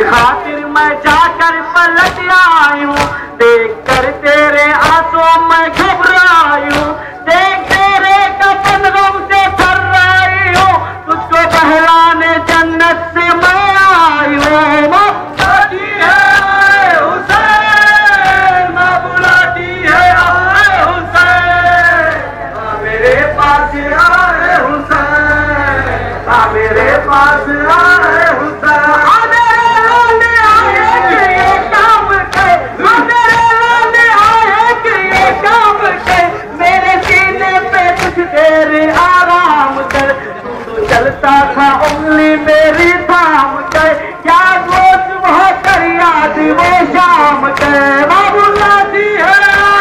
खातिर मैं जाकर पलट आई हूँ, देख कर तेरे आंसू मैं घबराई हूँ, देख तेरे कफन गम से थर रही हूँ, तुझको बहलाने जन्नत से मैं आई हूँ। माँ बुलाती है हुसैन, माँ बुलाती है आए हुसैन, मेरे पास आए हुसैन, मेरे पास आए हुसैन। तेरे आराम कर तू चलता था उंगली मेरी थाम कर, क्या वो सुबह कर याद वो शाम कर। माँ बुलाती है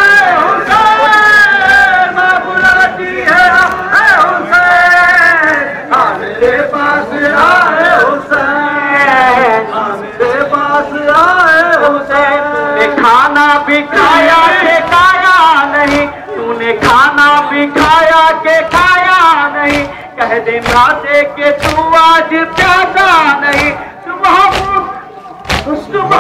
हुसैन, माँ बुलाती है हुसैन, मेरे पास आए हुसैन, मेरे पास आए हुसैन। तूने खाना भी खाया के खाया नहीं, तूने खाना भी खाया के खाया नहीं, कह दे नाते के तू आज प्यासा नहीं। सुबह